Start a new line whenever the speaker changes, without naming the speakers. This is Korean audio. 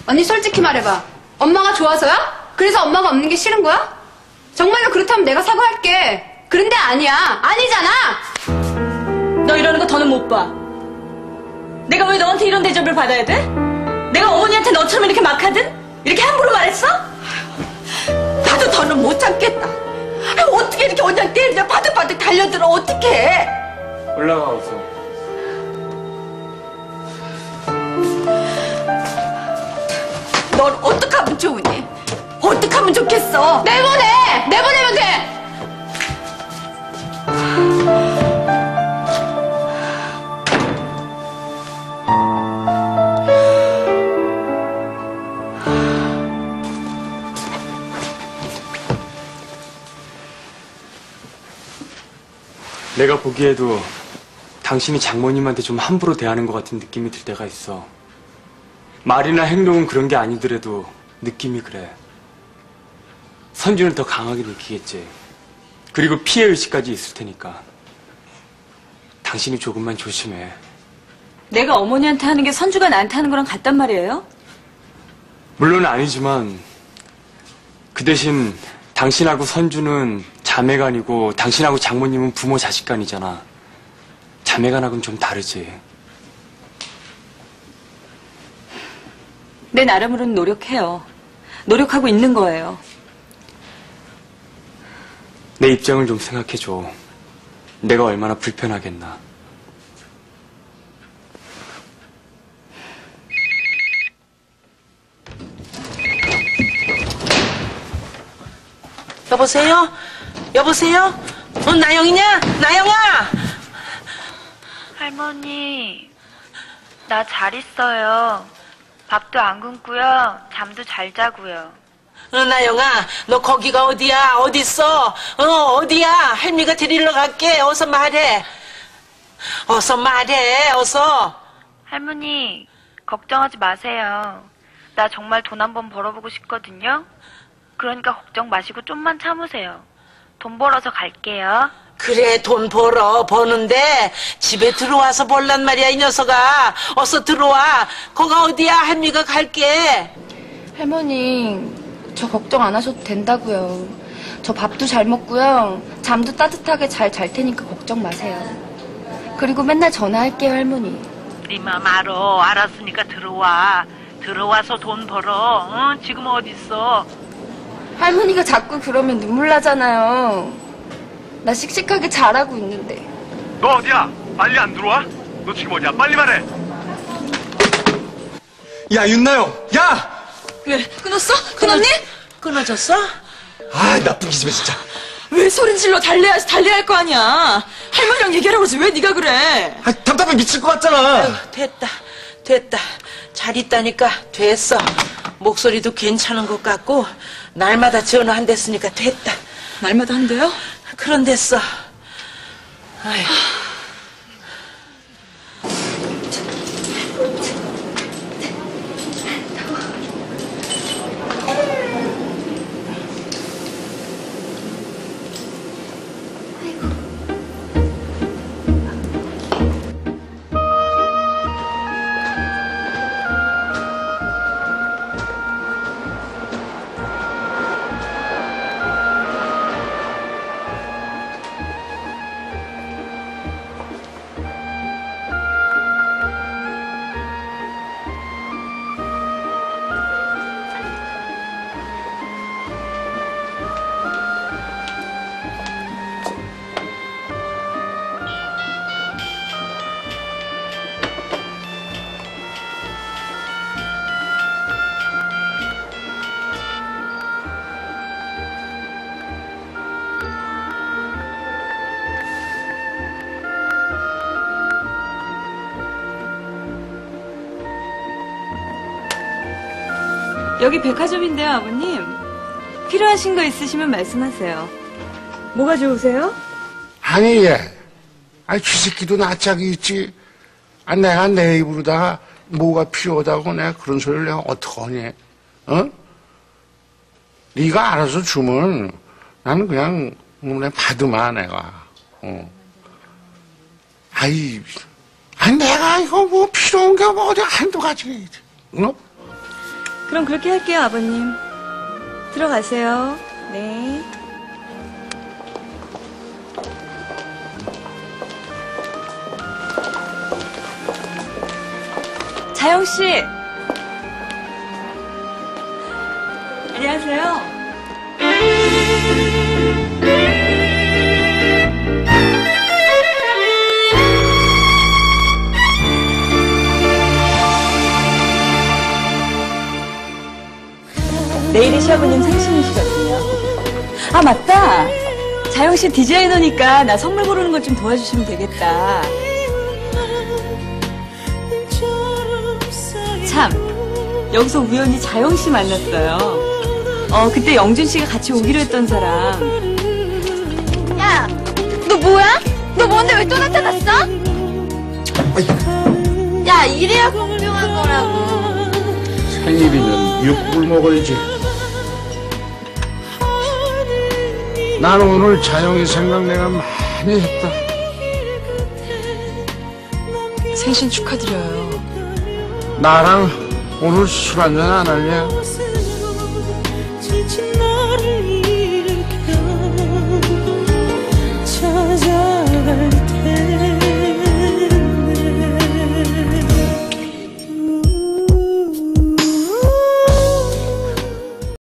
언니 솔직히 말해봐. 엄마가 좋아서야? 그래서 엄마가 없는 게 싫은 거야? 정말로 그렇다면 내가 사과할게. 그런데 아니야. 아니잖아.
너 이러는 거 더는 못 봐. 내가 왜 너한테 이런 대접을 받아야 돼? 내가 어머니한테 너처럼 이렇게 막 하든? 이렇게 함부로 말했어?
나도 더는 못 참겠다. 어떻게 이렇게 언니한테 때리냐. 바득바득 달려들어. 어떡해.
올라가 어서.
넌 어떡하면 좋으니? 어떡하면 좋겠어?
내보내! 내보내면 돼!
내가 보기에도 당신이 장모님한테 좀 함부로 대하는 것 같은 느낌이 들 때가 있어. 말이나 행동은 그런 게 아니더라도 느낌이 그래. 선주는 더 강하게 느끼겠지. 그리고 피해의식까지 있을 테니까. 당신이 조금만 조심해.
내가 어머니한테 하는 게 선주가 나한테 하는 거랑 같단 말이에요?
물론 아니지만 그 대신 당신하고 선주는 자매간이고 당신하고 장모님은 부모 자식간이잖아. 자매간하고는 좀 다르지.
내 나름으로는 노력해요. 노력하고 있는 거예요.
내 입장을 좀 생각해줘. 내가 얼마나 불편하겠나.
여보세요? 여보세요? 나영이냐? 나영아!
할머니, 나 잘 있어요. 밥도 안 굶고요. 잠도 잘 자고요.
나영아, 너 거기가 어디야? 어딨어? 어디야? 할미가 데리러 갈게. 어서 말해. 어서 말해. 어서.
할머니, 걱정하지 마세요. 나 정말 돈 한번 벌어보고 싶거든요. 그러니까 걱정 마시고 좀만 참으세요. 돈 벌어서 갈게요.
그래, 돈 버는데 집에 들어와서 벌란 말이야, 이 녀석아. 어서 들어와. 거가 어디야? 할미가 갈게.
할머니, 저 걱정 안 하셔도 된다고요. 저 밥도 잘 먹고요. 잠도 따뜻하게 잘 잘 테니까 걱정 마세요. 그리고 맨날 전화할게요, 할머니.
네 맘 알아. 알았으니까 들어와. 들어와서 돈 벌어. 응? 지금 어딨어?
할머니가 자꾸 그러면 눈물 나잖아요. 나 씩씩하게 잘하고 있는데.
너 어디야? 빨리 안 들어와? 너 지금 어디야? 빨리 말해.
야, 윤나요! 야!
왜? 끊었어? 끊었니?
끊어졌어?
아, 나쁜 기집애 진짜.
왜 소린 질러 달래야 할 거 아니야. 할머니랑 얘기하라고 그러지 왜 네가 그래.
아, 답답해 미칠 것 같잖아.
아유, 됐다. 잘 있다니까 됐어. 목소리도 괜찮은 것 같고 날마다 전화 한 대쓰니까 됐다.
날마다 한대요?
그런 됐어. 아휴.
여기 백화점인데요, 아버님. 필요하신 거 있으시면 말씀하세요. 뭐가 좋으세요?
아니, 얘. 아니, 쥐새끼도 낯짝이 있지. 아, 내가 내 입으로다가 뭐가 필요하다고 내가 그런 소리를 내가 어떡하니? 어? 네가 알아서 주면 나는 그냥 받으마, 내가. 아니, 내가 이거 뭐 필요한 게 뭐 어디 한두 가지. 어?
그럼 그렇게 할게요, 아버님. 들어가세요. 네. 자영 씨. 안녕하세요. 내일이 시아버님 생신이시거든요. 아, 맞다. 자영 씨 디자이너니까 나 선물 고르는 것 좀 도와주시면 되겠다. 참, 여기서 우연히 자영 씨 만났어요. 그때 영준 씨가 같이 오기로 했던 사람.
야, 너 뭐야? 너 뭔데 왜 또 나타났어? 야, 이래야 공평한 거라고.
생일이면 미역국을 먹어야지. 난 오늘 자영이 생각 내가 많이 했다.
생신 축하드려요.
나랑 오늘 술 한잔 안 할래?